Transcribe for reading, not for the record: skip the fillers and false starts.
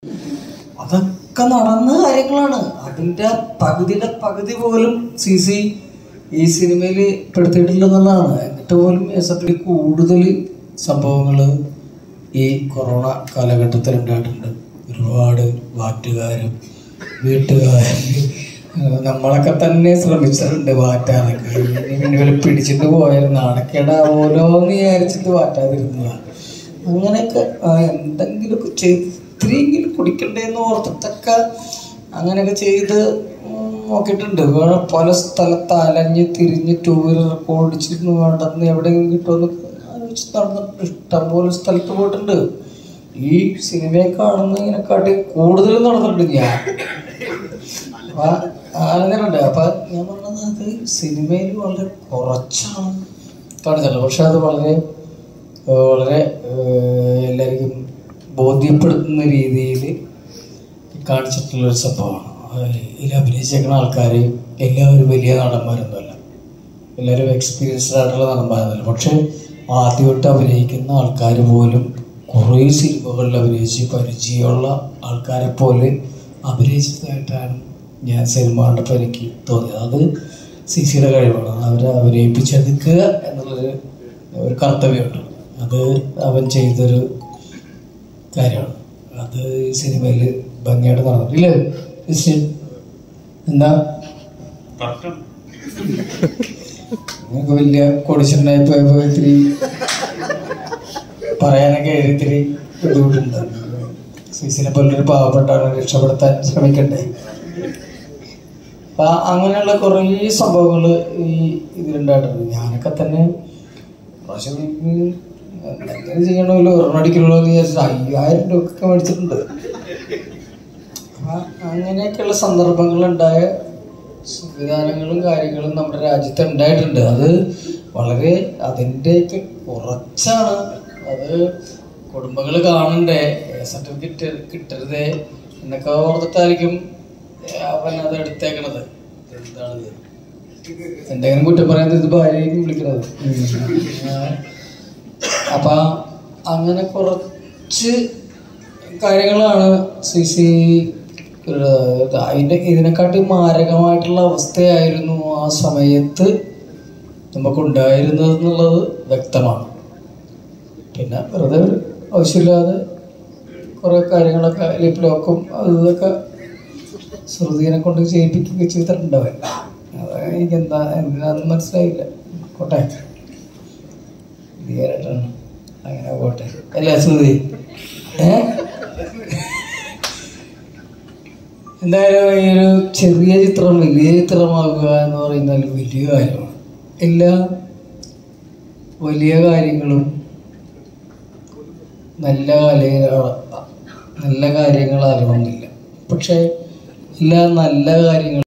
അതൊക്കെ നടന്ന കാര്യങ്ങളാണ്. അതിൻ്റെ പകുതിയുടെ പകുതി പോലും CC ഈ സിനിമയിൽ പെടുത്തിയിട്ടില്ലെന്നുള്ളതാണ്. എന്നിട്ട് പോലും SFD കൂടുതൽ സംഭവങ്ങൾ ഈ കൊറോണ കാലഘട്ടത്തിൽ ഉണ്ടായിട്ടുണ്ട്. ഒരുപാട് വാറ്റുകാരും വീട്ടുകാരും നമ്മളൊക്കെ തന്നെ ശ്രമിച്ചിട്ടുണ്ട് വാറ്റാനൊക്കെ. ഇവരെ പിടിച്ചിട്ട് പോയാലും നാണക്കേടാവോലോന്ന് വിചാരിച്ചിട്ട് വാറ്റാതിരുന്നതാണ്. അങ്ങനെയൊക്കെ എന്തെങ്കിലുമൊക്കെ ചെയ്ത് ഇത്തിരിയെങ്കിലും കുടിക്കണ്ടേന്ന് ഓർത്തിട്ടൊക്കെ അങ്ങനെയൊക്കെ ചെയ്ത് നോക്കിയിട്ടുണ്ട്. പല സ്ഥലത്ത് അലഞ്ഞ് തിരിഞ്ഞ് 2 വീലർ ഓടിച്ചിരുന്നു വേണ്ടെന്ന് എവിടെയെങ്കിലും കിട്ടുമെന്ന് ആലോചിച്ച് നടന്നിട്ടുണ്ട്. ഇഷ്ടംപോലെ സ്ഥലത്ത് പോയിട്ടുണ്ട്. ഈ സിനിമയെ കാണുന്നതിനെക്കാട്ടി കൂടുതൽ നടന്നിട്ടുണ്ട് ഞാൻ. അങ്ങനെയുണ്ട്. അപ്പം ഞാൻ പറഞ്ഞത് അത് സിനിമയിൽ വളരെ കുറച്ചാണ് കാണിച്ചിട്ടുള്ളത്. പക്ഷെ അത് വളരെ വളരെ എല്ലാവർക്കും ബോധ്യപ്പെടുത്തുന്ന രീതിയിൽ കാണിച്ചിട്ടുള്ളൊരു സംഭവമാണ്. ഇതിൽ അഭിനയിച്ചേക്കുന്ന ആൾക്കാർ എല്ലാവരും വലിയ നടന്മാരൊന്നുമല്ല, എല്ലാവരും എക്സ്പീരിയൻസ്ഡ് ആയിട്ടുള്ള നടന്മാരൊന്നുമല്ല. പക്ഷെ ആദ്യമായിട്ട് അഭിനയിക്കുന്ന ആൾക്കാർ പോലും കുറേ സിനിമകളിൽ അഭിനയിച്ച് പരിചയമുള്ള ആൾക്കാരെ പോലെ അഭിനയിച്ചതായിട്ടാണ് ഞാൻ സിനിമ കണ്ടപ്പോൾ എനിക്ക് തോന്നിയത്. അത് CCയുടെ കഴിവാണ്. അവരെ അഭിനയിപ്പിച്ചെടുക്കുക എന്നുള്ളൊരു കർത്തവ്യമുണ്ട്. അത് അവൻ ചെയ്തൊരു കാര്യമാണ്. അത് ഈ സിനിമയിൽ ഭംഗിയായിട്ട് നടന്നിട്ടില്ലേ? എന്താ നിങ്ങൾക്ക് വലിയ കോടീശ്വരനായി പോയപ്പോൾ ഇത്തിരി പറയാനൊക്കെ ഇത്തിരി ബുദ്ധിമുട്ടുണ്ട്. CCനെ പോലൊരു പാവപ്പെട്ടാണ് രക്ഷപ്പെടുത്താൻ ശ്രമിക്കണ്ടേ. അപ്പം അങ്ങനെയുള്ള കുറേ സംഭവങ്ങൾ ഈ ഇതിലുണ്ടായിട്ടുണ്ട്. ഞാനൊക്കെ തന്നെ പ്രാവശ്യം എന്തെങ്കിലും ചെയ്യണമല്ലോ, ഒരെണ്ണടിക്കണമല്ലോ എന്ന് വിചാരിച്ചിട്ട് 5000 രൂപയൊക്കെ മേടിച്ചിട്ടുണ്ട്. അങ്ങനെയൊക്കെയുള്ള സന്ദർഭങ്ങളുണ്ടായ സംവിധാനങ്ങളും കാര്യങ്ങളും നമ്മുടെ രാജ്യത്ത് ഉണ്ടായിട്ടുണ്ട്. അത് വളരെ അതിൻ്റെയൊക്കെ കുറച്ചാണ്. അത് കുടുംബങ്ങൾ കാണണ്ടേ, സർട്ടിഫിക്കറ്റ് കിട്ടരുതേ എന്നൊക്കെ ഓർത്തിട്ടായിരിക്കും അവൻ അത് എടുത്തേക്കണത്. എന്താണിത് എന്തെങ്കിലും കുറ്റം പറയാൻ ഇത് ഭാര്യയും വിളിക്കണത്. അപ്പം അങ്ങനെ കുറച്ച് കാര്യങ്ങളാണ് CC ഇതിനെക്കാട്ടി മാരകമായിട്ടുള്ള അവസ്ഥയായിരുന്നു ആ സമയത്ത് നമുക്കുണ്ടായിരുന്നത് എന്നുള്ളത് വ്യക്തമാണ്. പിന്നെ വെറുതെ ആവശ്യമില്ലാതെ കുറേ കാര്യങ്ങളൊക്കെ ലിപ് ലോക്കും അതൊക്കെ ശ്രുതിനെ കൊണ്ട് ചെയ്യിപ്പിക്കുകയൊക്കെ ചെയ്തിട്ടുണ്ടാവും. അത് എനിക്ക് എന്തിനാന്ന് മനസ്സിലായില്ല. കോട്ടെ ക്ലിയറായിട്ടാണ് അങ്ങനെ പോട്ടെ അല്ലേ ശ്രുതി? എന്തായാലും ഈ ഒരു ചെറിയ ചിത്രം വലിയ ചിത്രമാകുക എന്ന് പറയുന്നത് വലിയ കാര്യമാണ്. എല്ലാ വലിയ കാര്യങ്ങളും നല്ല കാര്യങ്ങളാകണമെന്നില്ല. പക്ഷെ എല്ലാ നല്ല കാര്യങ്ങളും